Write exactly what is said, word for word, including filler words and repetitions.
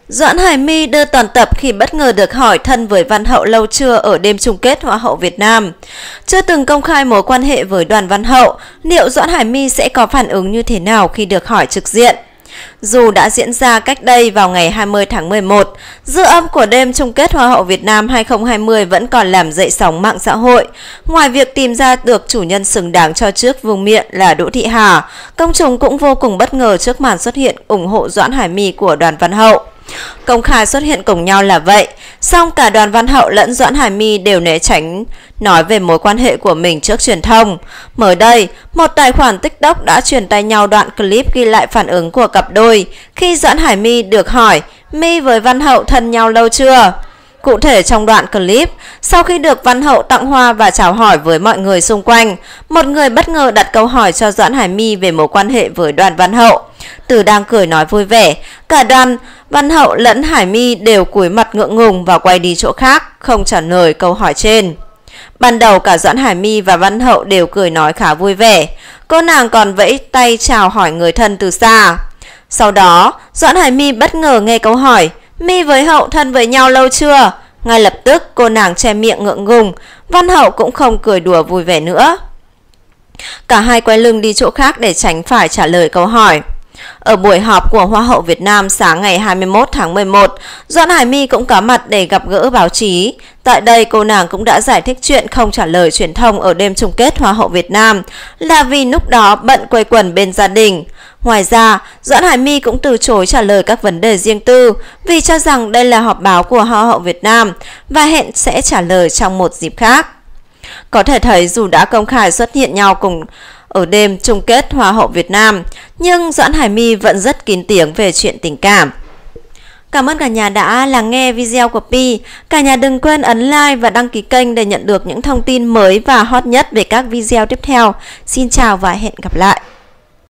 Doãn Hải My đưa toàn tập khi bất ngờ được hỏi thân với Văn Hậu lâu chưa ở đêm chung kết Hoa hậu Việt Nam. Chưa từng công khai mối quan hệ với Đoàn Văn Hậu, liệu Doãn Hải My sẽ có phản ứng như thế nào khi được hỏi trực diện? Dù đã diễn ra cách đây vào ngày hai mươi tháng mười một, dư âm của đêm chung kết Hoa hậu Việt Nam hai không hai không vẫn còn làm dậy sóng mạng xã hội. Ngoài việc tìm ra được chủ nhân xứng đáng cho chiếc vương miện là Đỗ Thị Hà, công chúng cũng vô cùng bất ngờ trước màn xuất hiện ủng hộ Doãn Hải My của Đoàn Văn Hậu. Công khai xuất hiện cùng nhau là vậy, song cả Đoàn Văn Hậu lẫn Doãn Hải My đều né tránh nói về mối quan hệ của mình trước truyền thông. Mới đây, một tài khoản TikTok đã truyền tay nhau đoạn clip ghi lại phản ứng của cặp đôi khi Doãn Hải My được hỏi My với Văn Hậu thân nhau lâu chưa? Cụ thể trong đoạn clip, sau khi được Văn Hậu tặng hoa và chào hỏi với mọi người xung quanh, một người bất ngờ đặt câu hỏi cho Doãn Hải My về mối quan hệ với Đoàn Văn Hậu. Từ đang cười nói vui vẻ, cả Đoàn Văn Hậu lẫn Hải My đều cúi mặt ngượng ngùng và quay đi chỗ khác, không trả lời câu hỏi trên. Ban đầu cả Doãn Hải My và Văn Hậu đều cười nói khá vui vẻ, cô nàng còn vẫy tay chào hỏi người thân từ xa. Sau đó, Doãn Hải My bất ngờ nghe câu hỏi My với Hậu thân với nhau lâu chưa? Ngay lập tức cô nàng che miệng ngượng ngùng, Văn Hậu cũng không cười đùa vui vẻ nữa. Cả hai quay lưng đi chỗ khác để tránh phải trả lời câu hỏi. Ở buổi họp của Hoa hậu Việt Nam sáng ngày hai mươi mốt tháng mười một, Doãn Hải My cũng có mặt để gặp gỡ báo chí. Tại đây, cô nàng cũng đã giải thích chuyện không trả lời truyền thông ở đêm chung kết Hoa hậu Việt Nam là vì lúc đó bận quây quần bên gia đình. Ngoài ra, Doãn Hải My cũng từ chối trả lời các vấn đề riêng tư vì cho rằng đây là họp báo của Hoa hậu Việt Nam và hẹn sẽ trả lời trong một dịp khác. Có thể thấy dù đã công khai xuất hiện nhau cùng ở đêm chung kết Hoa hậu Việt Nam, nhưng Doãn Hải My vẫn rất kín tiếng về chuyện tình cảm. Cảm ơn cả nhà đã lắng nghe video của Pi. Cả nhà đừng quên ấn like và đăng ký kênh để nhận được những thông tin mới và hot nhất về các video tiếp theo. Xin chào và hẹn gặp lại.